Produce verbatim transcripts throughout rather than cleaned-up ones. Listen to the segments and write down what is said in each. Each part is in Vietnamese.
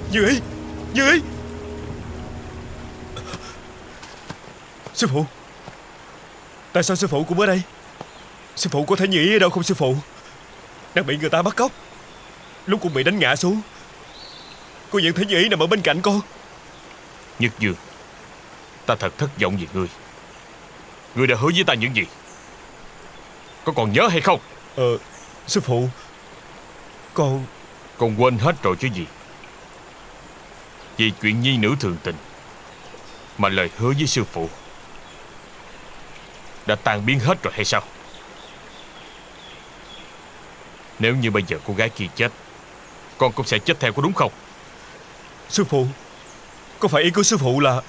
Như ý, Như ý. Sư phụ, tại sao sư phụ cũng ở đây? Sư phụ có thấy Như ý ở đâu không sư phụ? Đang bị người ta bắt cóc, lúc cũng bị đánh ngã xuống. Cô vẫn thấy Như ý nằm ở bên cạnh con. Nhất Dương, ta thật thất vọng về ngươi. Ngươi đã hứa với ta những gì? Có còn nhớ hay không? Ờ, sư phụ, Con Con quên hết rồi chứ gì? Vì chuyện nhi nữ thường tình mà lời hứa với sư phụ đã tan biến hết rồi hay sao? Nếu như bây giờ cô gái kia chết, con cũng sẽ chết theo, có đúng không? Sư phụ, có phải ý của sư phụ là...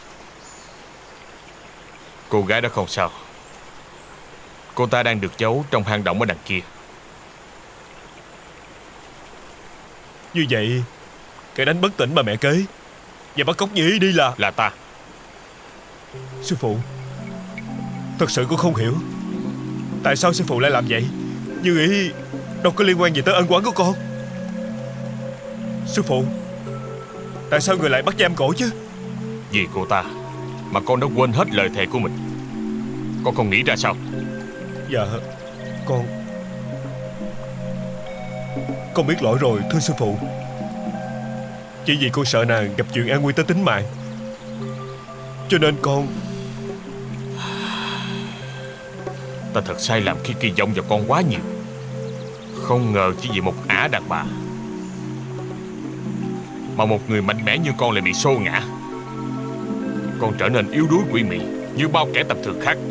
Cô gái đó không sao. Cô ta đang được giấu trong hang động ở đằng kia. Như vậy, kẻ đánh bất tỉnh bà mẹ kế và bắt cóc Như ý đi là... Là ta. Sư phụ, thật sự con không hiểu tại sao sư phụ lại làm vậy. Như ý đâu có liên quan gì tới ân oán của con. Sư phụ, tại sao người lại bắt giam cổ chứ? Vì cô ta mà con đã quên hết lời thề của mình. Con không nghĩ ra sao? Dạ, con Con biết lỗi rồi thưa sư phụ. Chỉ vì con sợ nàng gặp chuyện an nguy tới tính mạng, cho nên con... Ta thật sai lầm khi kỳ vọng vào con quá nhiều. Không ngờ chỉ vì một ả đàn bà mà một người mạnh mẽ như con lại bị xô ngã. Con trở nên yếu đuối quỷ mị như bao kẻ tầm thường khác.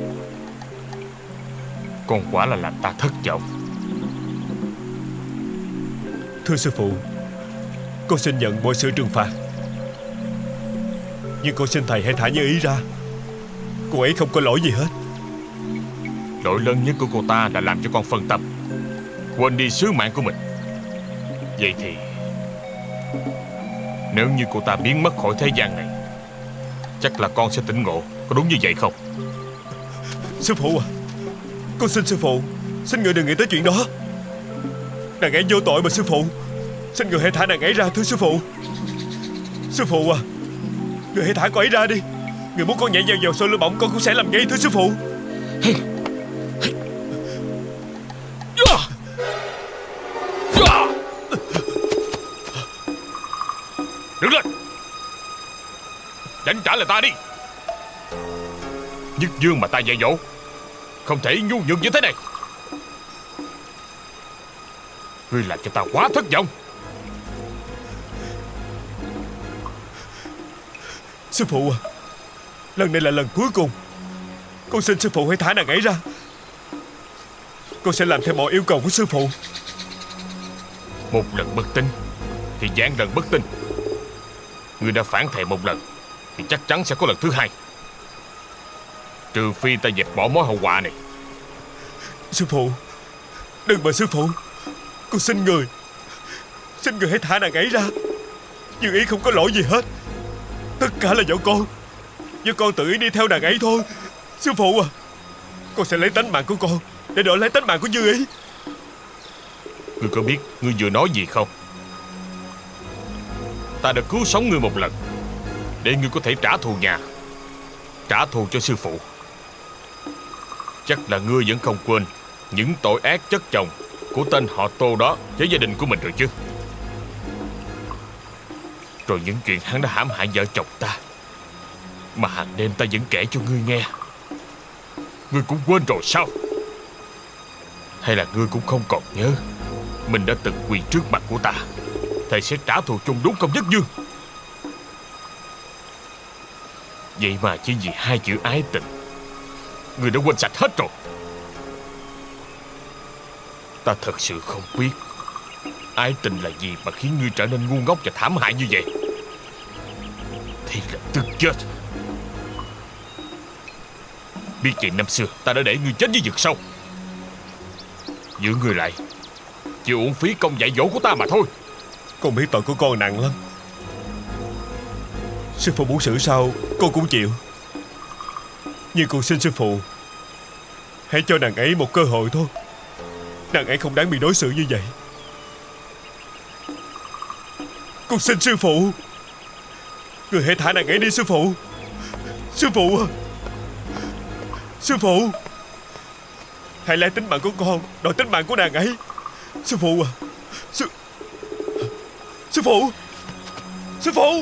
Con quả là làm ta thất vọng. Thưa sư phụ, con xin nhận mọi sự trừng phạt, nhưng con xin thầy hãy thả Như ý ra. Cô ấy không có lỗi gì hết. Lỗi lớn nhất của cô ta là làm cho con phân tâm, quên đi sứ mạng của mình. Vậy thì nếu như cô ta biến mất khỏi thế gian này, chắc là con sẽ tỉnh ngộ. Có đúng như vậy không? Sư phụ à, con xin sư phụ, xin người đừng nghĩ tới chuyện đó. Nàng ấy vô tội mà sư phụ. Xin người hãy thả nàng ấy ra thưa sư phụ. Sư phụ à, người hãy thả cô ấy ra đi. Người muốn con nhảy vào dầu sôi lửa bỏng, con cũng sẽ làm ngay thưa sư phụ. Đứng lên, đánh trả lời ta đi. Nhất Dương mà ta dạy dỗ không thể nhu nhược như thế này. Ngươi làm cho ta quá thất vọng. Sư phụ à, lần này là lần cuối cùng. Con xin sư phụ hãy thả nàng ấy ra. Con sẽ làm theo mọi yêu cầu của sư phụ. Một lần bất tín thì vạn lần bất tin. Ngươi đã phản thệ một lần thì chắc chắn sẽ có lần thứ hai. Trừ phi ta dẹp bỏ mối hậu họa này. Sư phụ, đừng mà sư phụ. Con xin người, xin người hãy thả nàng ấy ra. Như ý không có lỗi gì hết. Tất cả là do con. Do con tự ý đi theo nàng ấy thôi. Sư phụ à, con sẽ lấy tánh mạng của con để đổi lấy tánh mạng của Như ý. Ngươi có biết ngươi vừa nói gì không? Ta đã cứu sống ngươi một lần để ngươi có thể trả thù nhà, trả thù cho sư phụ. Chắc là ngươi vẫn không quên những tội ác chất chồng của tên họ Tô đó với gia đình của mình rồi chứ. Rồi những chuyện hắn đã hãm hại vợ chồng ta mà hàng đêm ta vẫn kể cho ngươi nghe, ngươi cũng quên rồi sao? Hay là ngươi cũng không còn nhớ mình đã từng quỳ trước mặt của ta thầy sẽ trả thù chung đúng không Nhất Dương? Vậy mà chỉ vì hai chữ ái tình, ngươi đã quên sạch hết rồi. Ta thật sự không biết ái tình là gì mà khiến ngươi trở nên ngu ngốc và thảm hại như vậy. Thì là tức chết. Biết vậy năm xưa ta đã để ngươi chết với vực sâu. Giữ ngươi lại chỉ uổng phí công dạy dỗ của ta mà thôi. Con biết tội của con nặng lắm. Sư phụ muốn xử sao con cũng chịu. Nhưng con xin sư phụ hãy cho nàng ấy một cơ hội thôi. Nàng ấy không đáng bị đối xử như vậy. Con xin sư phụ. Người hãy thả nàng ấy đi sư phụ. Sư phụ à, sư phụ, hãy lấy tính mạng của con đòi tính mạng của nàng ấy. Sư phụ à, sư sư phụ, sư phụ.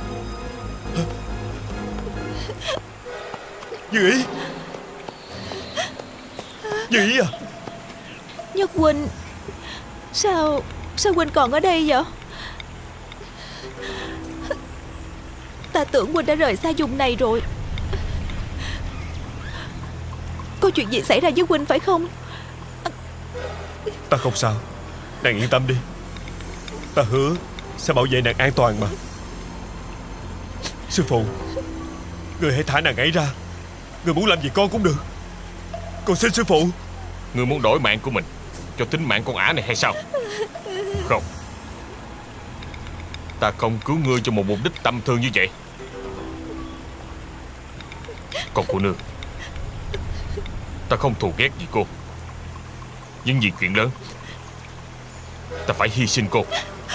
Như Ý, Như Ý à. Nhất huynh, Sao Sao huynh còn ở đây vậy? Ta tưởng huynh đã rời xa vùng này rồi. Có chuyện gì xảy ra với huynh phải không? Ta không sao, nàng yên tâm đi. Ta hứa sẽ bảo vệ nàng an toàn mà. Sư phụ, người hãy thả nàng ấy ra. Người muốn làm gì con cũng được. Con xin sư phụ. Ngươi muốn đổi mạng của mình cho tính mạng con ả này hay sao? Không, ta không cứu ngươi cho một mục đích tâm thương như vậy. Con cô nương, ta không thù ghét gì cô, nhưng vì chuyện lớn ta phải hy sinh cô.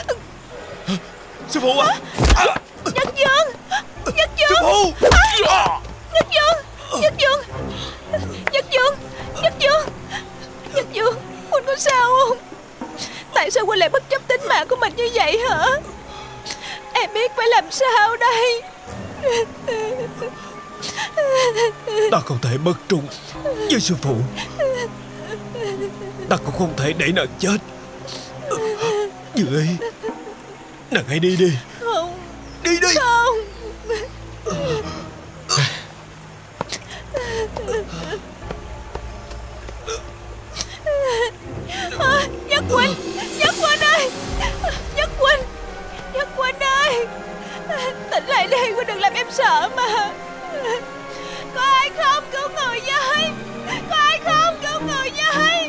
Sư phụ à. Nhất Dương, Nhất Dương, Sư phụ. Nhất Dương, Nhất Dương, Nhất Dương, Nhất Dương, Nhất Dương, huynh có sao không? Tại sao huynh lại bất chấp tính mạng của mình như vậy hả? Em biết phải làm sao đây. Ta không thể bất trung với sư phụ. Ta cũng không thể để nàng chết. Như Ý, nàng hãy đi đi. Không, đi đi. Không. À, Nhất huynh, Nhất huynh ơi, Nhất huynh, Nhất huynh ơi, tỉnh lại đi, huynh đừng làm em sợ mà. Có ai không, cứu người với. Có ai không, cứu người với.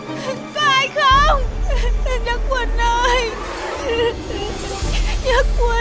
Có ai không? Nhất huynh ơi, Nhất huynh.